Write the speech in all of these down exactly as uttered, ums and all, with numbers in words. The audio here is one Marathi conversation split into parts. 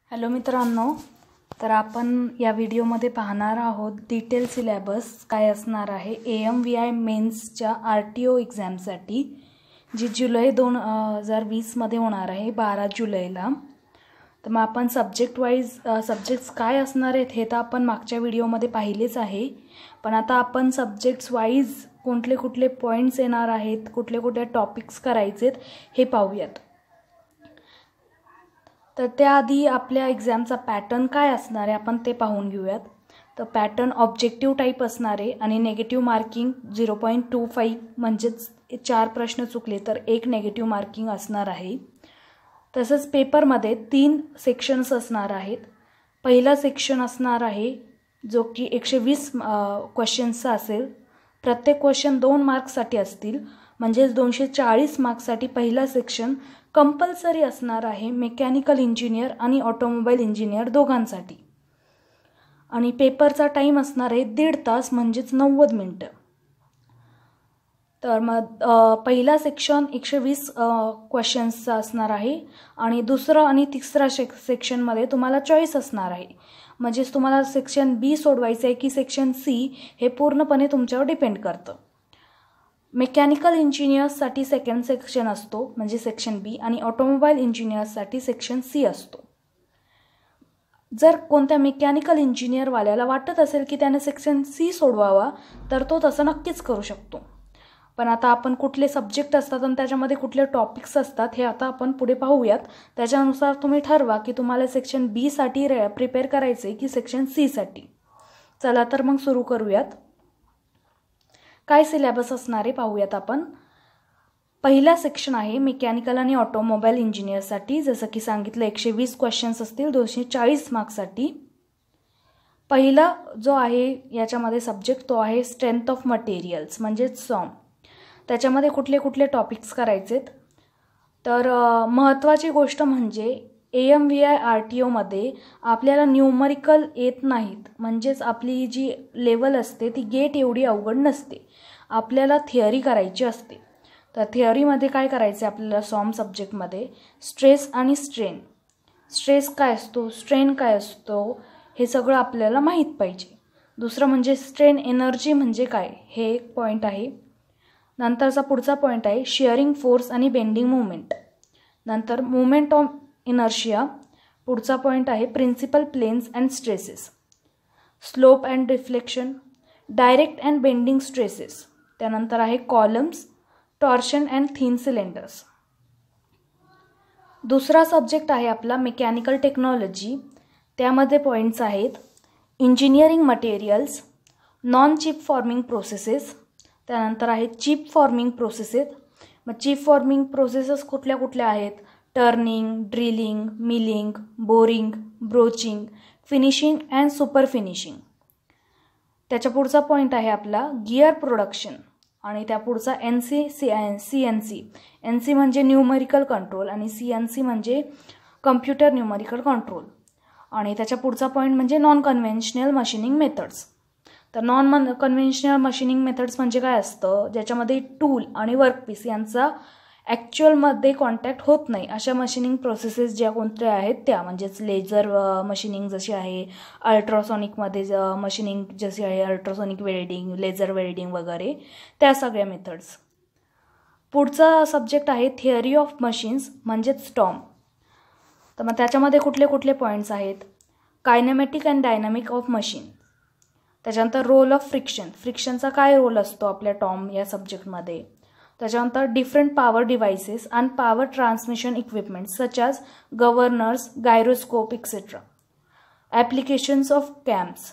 हॅलो मित्रांनो, तर आपण या व्हिडिओमध्ये पाहणार आहोत डिटेल सिलेबस काय असणार आहे ए एम व्ही आय मेन्सच्या आर टी ओ एक्झामसाठी, जी जुलै दोन हजार वीसमध्ये होणार आहे बारा जुलैला. तर मग आपण सब्जेक्ट वाईज सब्जेक्ट्स काय असणार आहेत हे तर आपण मागच्या व्हिडिओमध्ये पाहिलेच आहे, पण आता आपण सब्जेक्ट्स वाईज कुठले कुठले पॉईंट्स येणार आहेत, कुठले कुठले टॉपिक्स करायचे हे पाहूयात. तर त्याआधी आपल्या एक्झामचा पॅटर्न काय असणार आहे आपण ते पाहून घेऊयात. तर पॅटर्न ऑब्जेक्टिव्ह टाईप असणार आहे आणि negative marking zero point two five म्हणजेच चार प्रश्न चुकले तर एक नेगेटिव्ह मार्किंग असणार आहे. तसंच पेपरमध्ये तीन सेक्शन्स असणार आहेत. पहिला सेक्शन असणार आहे जो की एकशे वीस क्वेश्चन्सचा असेल. प्रत्येक क्वेश्चन दोन मार्क्ससाठी असतील, म्हणजेच दोनशे चाळीस मार्क्ससाठी पहिला सेक्शन कंपल्सरी असणार आहे मेकॅनिकल इंजिनियर आणि ऑटोमोबाईल इंजिनियर दोघांसाठी. आणि पेपरचा टाईम असणार आहे दीड तास म्हणजेच नव्वद मिनटं. तर मग पहिला सेक्शन एकशे वीस क्वेश्चन्सचा असणार आहे आणि दुसरं आणि तिसरा शे सेक्शनमध्ये तुम्हाला चॉईस असणार आहे. म्हणजेच तुम्हाला सेक्शन बी सोडवायचं आहे की सेक्शन सी हे पूर्णपणे तुमच्यावर डिपेंड करतं. मेकॅनिकल इंजिनियर्ससाठी सेकंड सेक्शन असतो म्हणजे सेक्शन बी, आणि ऑटोमोबाईल इंजिनियर्ससाठी सेक्शन सी असतो. जर कोणत्या मेकॅनिकल इंजिनियरवाल्याला वाटत असेल की त्याने सेक्शन सी सोडवावा तर तो तसं नक्कीच करू शकतो. पण आता आपण कुठले सब्जेक्ट असतात आणि त्याच्यामध्ये कुठले टॉपिक्स असतात हे आता आपण पुढे पाहूयात. त्याच्यानुसार तुम्ही ठरवा की तुम्हाला सेक्शन बीसाठी रे प्रिपेअर करायचे की सेक्शन सीसाठी. चला तर मग सुरू करूयात. काय सिलेबस असणारे पाहूयात आपण. पहिला सेक्शन आहे मेकॅनिकल आणि ऑटोमोबाईल इंजिनियरसाठी. जसं की सांगितलं एकशे वीस क्वेश्चन्स असतील दोनशे चाळीस मार्क्ससाठी. पहिला जो आहे याच्यामध्ये सब्जेक्ट तो आहे स्ट्रेंथ ऑफ मटेरियल्स म्हणजेच सॉम. त्याच्यामध्ये कुठले कुठले टॉपिक्स करायचेत. तर महत्त्वाची गोष्ट म्हणजे A M V I R T ओमध्ये आपल्याला न्यूमरिकल येत नाहीत, म्हणजेच आपली जी लेवल असते ती गेट एवढी अवघड नसते. आपल्याला थिअरी करायची असते. तर थिअरीमध्ये काय करायचं आहे आपल्याला सॉम सब्जेक्टमध्ये स्ट्रेस आणि स्ट्रेन. स्ट्रेस काय असतो, स्ट्रेन काय असतो हे सगळं आपल्याला माहीत पाहिजे. दुसरं म्हणजे स्ट्रेन एनर्जी म्हणजे काय हे एक पॉईंट आहे. नंतरचा पुढचा पॉईंट आहे shearing force and bending movement. नंतर मुवमेंट ऑफ इनर्शिया. पुढचा पॉईंट आहे principal planes and stresses. Slope and reflection, direct and bending stresses. त्यानंतर आहे columns, torsion and thin cylinders. दुसरा सब्जेक्ट आहे आपला मेकॅनिकल टेक्नॉलॉजी. त्यामध्ये पॉईंट्स आहेत engineering materials, non chip forming processes. त्यानंतर आहे चिप फॉर्मिंग प्रोसेसेस. मग चिप फॉर्मिंग प्रोसेसेस कुठल्या कुठल्या आहेत, turning, drilling, milling, boring, broaching, finishing and super finishing. त्याच्या पुढचा पॉईंट आहे आपला गिअर प्रोडक्शन. आणि त्या पुढचा N C C N C N C N C म्हणजे न्यूमरिकल कंट्रोल आणि सी एन सी म्हणजे कम्प्युटर न्यूमरिकल कंट्रोल. आणि त्याच्या पुढचा पॉईंट म्हणजे नॉन कन्व्हेन्शनल मशीनिंग मेथड्स. तर नॉन मन कन्व्हेन्शनल मशीनिंग मेथड्स म्हणजे काय असतं, ज्याच्यामध्ये टूल आणि वर्कपीस यांचा ॲक्च्युअलमध्ये कॉन्टॅक्ट होत नाही अशा मशीनिंग प्रोसेसेस ज्या कोणत्या आहेत त्या, म्हणजेच लेझर मशीनिंग जशी आहे, अल्ट्रासॉनिकमध्ये ज मशीनिंग जशी आहे, अल्ट्रासॉनिक वेल्डिंग, लेझर वेल्डिंग वगैरे त्या सगळ्या मेथड्स. पुढचा सब्जेक्ट आहे थिअरी ऑफ मशीन्स म्हणजेच स्टॉम. तर मग त्याच्यामध्ये कुठले कुठले पॉईंट्स आहेत, kinematic and dynamic of machine. त्याच्यानंतर रोल ऑफ फ्रिक्शन, फ्रिक्शनचा काय रोल असतो आपल्या टॉम या सब्जेक्टमध्ये. त्याच्यानंतर different power devices and power transmission equipment such as governors, gyroscope etcetera. Applications of cams.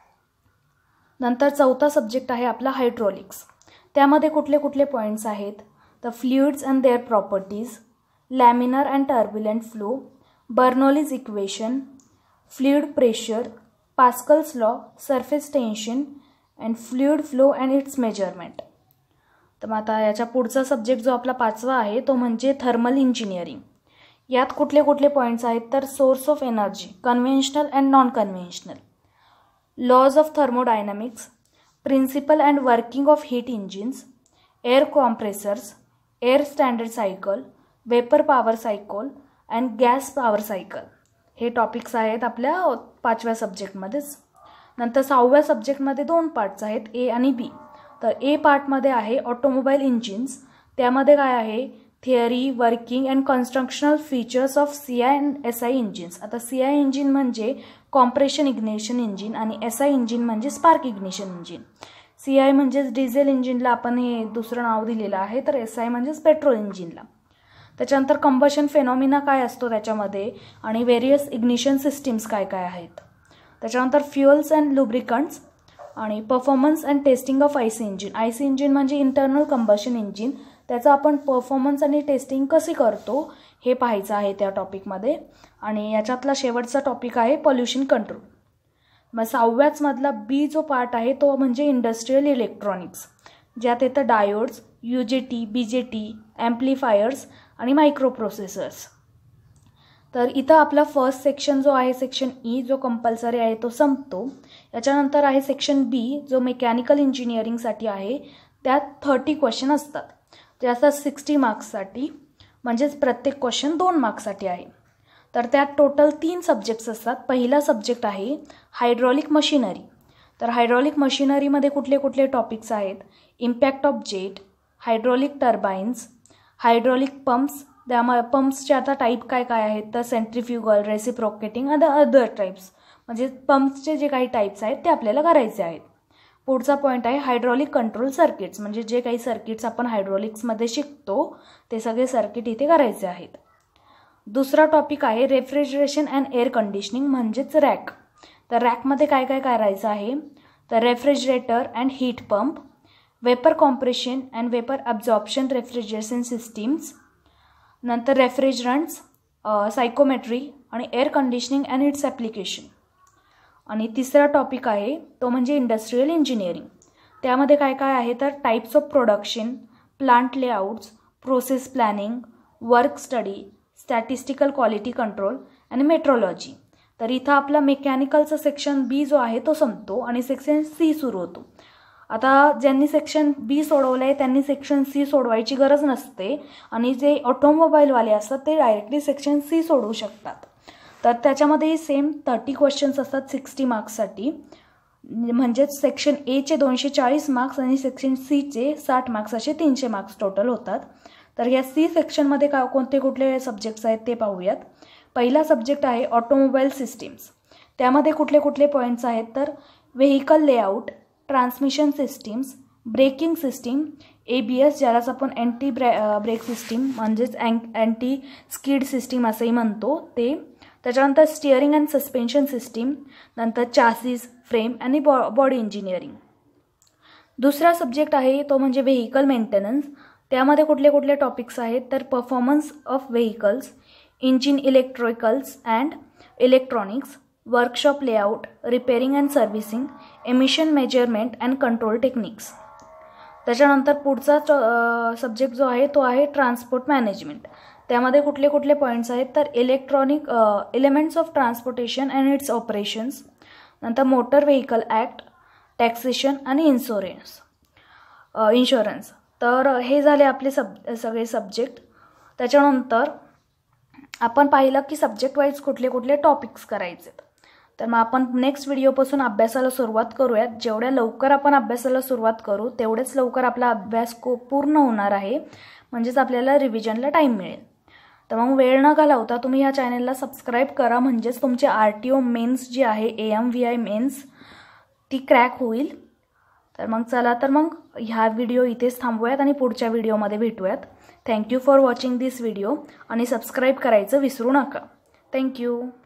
नंतर चौथा सब्जेक्ट आहे आपला हायड्रॉलिक्स. त्यामध्ये कुठले कुठले पॉईंट्स आहेत, the fluids and their properties, laminar and turbulent flow, Bernoulli's equation, fluid pressure, Pascal's law, surface tension and fluid flow and its measurement. तर मग आता याच्या पुढचा सब्जेक्ट जो आपला पाचवा आहे तो म्हणजे थर्मल इंजिनिअरिंग. यात कुठले कुठले पॉईंट्स आहेत तर source of energy, conventional and non conventional, laws of thermodynamics, principal and working of heat engines, air compressors, air standard cycle, vapour power cycle and gas power cycle. हे टॉपिक्स आहेत आपल्या पाचव्या सब्जेक्टमध्येच. नंतर सहाव्या सब्जेक्टमध्ये दोन पार्ट्स आहेत, ए आणि बी. तर ए पार्टमध्ये आहे ऑटोमोबाईल इंजिन्स. त्यामध्ये काय आहे, theory, working and constructional features of C I and S I engines. आता सी आय इंजिन म्हणजे कॉम्प्रेशन इग्निशन इंजिन आणि एस आय इंजिन म्हणजे spark ignition engine. C I म्हणजेच डिझेल इंजिनला आपण हे दुसरं नाव दिलेलं आहे, तर एस आय म्हणजेच पेट्रोल इंजिनला. त्याच्यानंतर कंबशन फेनॉमिना काय असतो त्याच्यामध्ये आणि व्हेरियस इग्निशन सिस्टीम्स काय काय आहेत. त्याच्यानंतर फ्युअल्स अँड लुब्रिकंट्स आणि performance and testing of I C engine. I C engine म्हणजे इंटरनल कंबशन इंजिन, त्याचा आपण परफॉर्मन्स आणि टेस्टिंग कशी करतो हे पाहायचं आहे त्या टॉपिकमध्ये. आणि याच्यातला शेवटचा टॉपिक आहे पॉल्युशन कंट्रोल. मग सहाव्याच मधला बी जो पार्ट आहे तो म्हणजे इंडस्ट्रियल इलेक्ट्रॉनिक्स, ज्यात येतं diodes, U J T, B J T, ॲम्प्लिफायर्स आणि मायक्रो प्रोसेसर्स. तर इथं आपला फर्स्ट सेक्शन जो आहे सेक्शन ई जो कंपल्सरी आहे तो संपतो. याच्यानंतर आहे सेक्शन बी जो मेकॅनिकल इंजिनिअरिंगसाठी आहे. त्यात थर्टी क्वेश्चन असतात, जे असतात सिक्स्टी मार्क्ससाठी, म्हणजेच प्रत्येक क्वेश्चन दोन मार्क्ससाठी आहे. तर त्यात टोटल तीन सब्जेक्ट्स असतात. पहिला सब्जेक्ट आहे हायड्रॉलिक मशिनरी. तर हायड्रॉलिक मशिनरीमध्ये कुठले कुठले टॉपिक्स आहेत, impact of jet, hydraulic turbines, hydraulic pumps. त्यामुळे पंप्सचे आता टाईप काय काय आहेत तर centrifugal, reciprocating other other types, म्हणजे पंप्सचे जे काही टाईप्स आहेत ते आपल्याला करायचे आहेत. पुढचा पॉईंट आहे हायड्रॉलिक कंट्रोल सर्किट्स, म्हणजे जे काही सर्किट्स आपण हायड्रॉलिक्समध्ये शिकतो ते सगळे सर्किट इथे करायचे आहेत. दुसरा टॉपिक आहे रेफ्रिजरेशन अँड एअर कंडिशनिंग म्हणजेच रॅक. तर रॅकमध्ये काय काय करायचं आहे तर refrigerator and heat pump, vapour compression and vapour absorption refrigeration systems, नंतर रेफ्रिजरंट्स, सायकोमेट्री आणि air conditioning and its application. आणि तिसरा टॉपिक आहे तो म्हणजे इंडस्ट्रियल इंजिनिअरिंग. त्यामध्ये काय काय आहे तर types of production, plant layouts, process planning, work study, statistical quality control आणि मेट्रोलॉजी. तर इथं आपला मेकॅनिकलचा सेक्शन बी जो आहे तो संपतो आणि सेक्शन सी सुरू होतो. आता ज्यांनी सेक्शन बी सोडवलं आहे त्यांनी सेक्शन सी सोडवायची गरज नसते आणि जे ऑटोमोबाईलवाले असतात ते डायरेक्टली सेक्शन सी सोडवू शकतात. तर त्याच्यामध्ये सेम थर्टी क्वेश्चन्स असतात सिक्स्टी मार्क्ससाठी, म्हणजेच सेक्शन एचे दोनशे चाळीस मार्क्स आणि सेक्शन सीचे साठ मार्क्स असे तीनशे मार्क्स टोटल होतात. तर या सी सेक्शनमध्ये का कोणते कुठले सब्जेक्ट्स आहेत ते पाहूयात. पहिला सब्जेक्ट आहे ऑटोमोबाईल सिस्टीम्स. त्यामध्ये कुठले कुठले पॉईंट्स आहेत तर vehicle layout, transmission systems, braking system, A B S ज्यालाच आपण अँटी ब्रे ब्रेक सिस्टीम म्हणजेच अँक अँटी स्किड सिस्टीम असंही म्हणतो ते. त्याच्यानंतर स्टिअरिंग अँड सस्पेन्शन सिस्टीम, नंतर चासीस, फ्रेम आणि बॉ बॉडी इंजिनिअरिंग. दुसरा सब्जेक्ट आहे तो म्हणजे व्हेकल मेंटेनन्स. त्यामध्ये कुठले कुठले टॉपिक्स आहेत तर performance of vehicles, engine electricals and electronics, workshop layout, repairing and servicing, emission measurement and control techniques. त्याच्यानंतर पुढचा सब्जेक्ट जो आहे तो आहे ट्रान्सपोर्ट मॅनेजमेंट. त्यामध्ये कुठले कुठले पॉईंट्स आहेत तर electronic elements of transportation and its operations, नंतर मोटर व्हेकल ॲक्ट, टॅक्सेशन आणि इन्शुरन्स इन्शुरन्स तर हे झाले आपले सब सगळे सब्जेक्ट. त्याच्यानंतर आपण पाहिलं की सब्जेक्ट वाईज कुठले कुठले टॉपिक्स करायचे. तर मग आपण नेक्स्ट व्हिडिओपासून अभ्यासाला सुरुवात करूयात. जेवढ्या लवकर आपण अभ्यासाला सुरुवात करू तेवढेच लवकर आपला अभ्यास को पूर्ण होणार आहे, म्हणजेच आपल्याला रिव्हिजनला टाईम मिळेल. तर मग वेळ न घालवता तुम्ही ह्या चॅनलला सबस्क्राईब करा, म्हणजेच तुमचे आर टी ओ मेन्स जी आहे A M V I mains ती क्रॅक होईल. तर मग चला तर मग ह्या व्हिडिओ इथेच थांबूयात आणि पुढच्या व्हिडिओमध्ये भेटूयात. Thank you for watching this video आणि सबस्क्राईब करायचं विसरू नका. थँक्यू.